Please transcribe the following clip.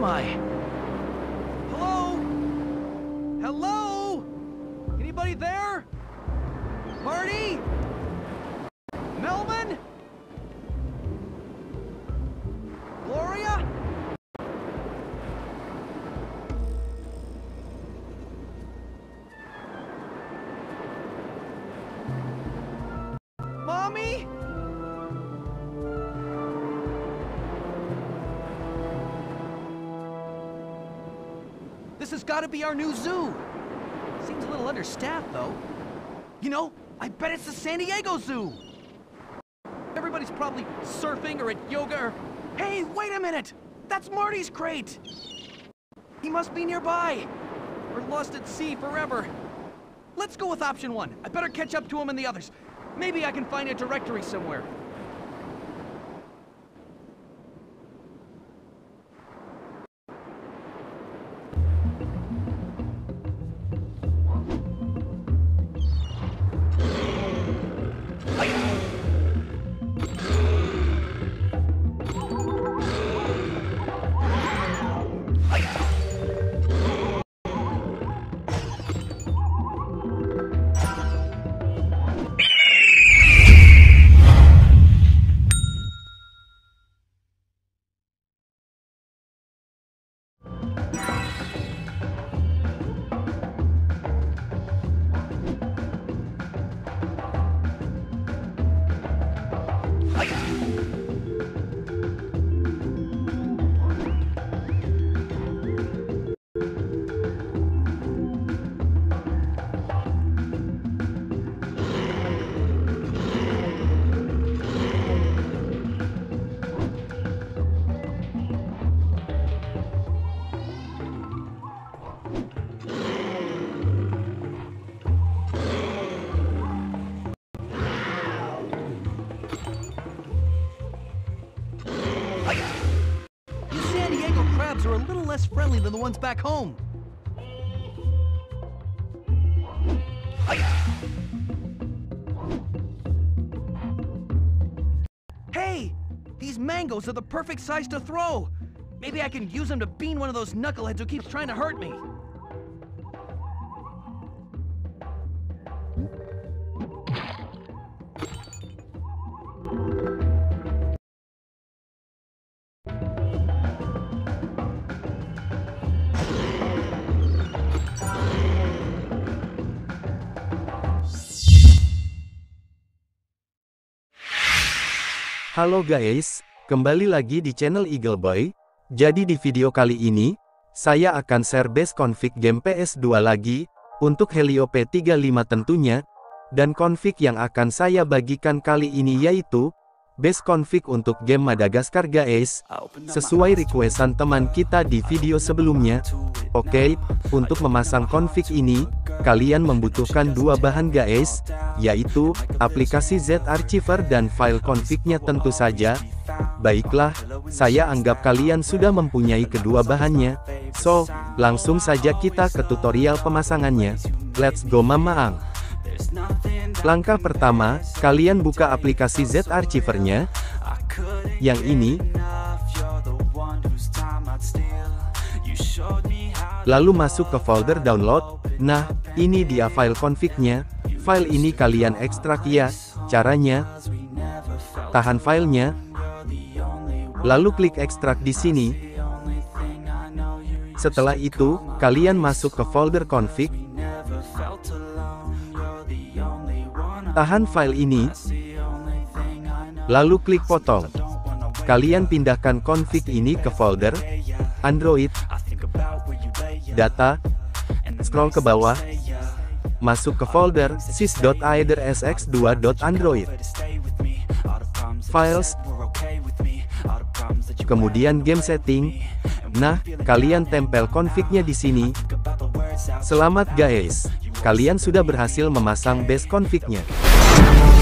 am I? Hello? Hello? Anybody there? Marty? Melvin? Gloria? Mommy? This has got to be our new zoo. Seems a little understaffed, though. You know, I bet it's the San Diego Zoo. Everybody's probably surfing or at yoga or... Hey, wait a minute! That's Marty's crate! He must be nearby. Or lost at sea forever. Let's go with option one. I better catch up to him and the others. Maybe I can find a directory somewhere. Are a little less friendly than the ones back home. Hey! These mangoes are the perfect size to throw! Maybe I can use them to bean one of those knuckleheads who keeps trying to hurt me. Halo guys, kembali lagi di channel Eagle Boy. Jadi di video kali ini, saya akan share base config game PS2 lagi, untuk Helio P35 tentunya, dan config yang akan saya bagikan kali ini yaitu, base config untuk game Madagascar guys, sesuai requestan teman kita di video sebelumnya. Oke, untuk memasang config ini, kalian membutuhkan dua bahan guys, yaitu, aplikasi Z-Archiver dan file config-nya tentu saja. Baiklah, saya anggap kalian sudah mempunyai kedua bahannya. So, langsung saja kita ke tutorial pemasangannya. Let's go mamaang. Langkah pertama, kalian buka aplikasi Z-Archiver-nya. Yang ini. Lalu masuk ke folder download. Nah, ini dia file config-nya. File ini kalian ekstrak ya. Caranya, tahan filenya. Lalu klik ekstrak di sini. Setelah itu, kalian masuk ke folder config. Tahan file ini. Lalu klik potong. Kalian pindahkan config ini ke folder Android. Data. Scroll ke bawah. Masuk ke folder sys.aidersx2.android. Files. Kemudian game setting. Nah, kalian tempel config-nya di sini. Selamat guys, kalian sudah berhasil memasang base config-nya.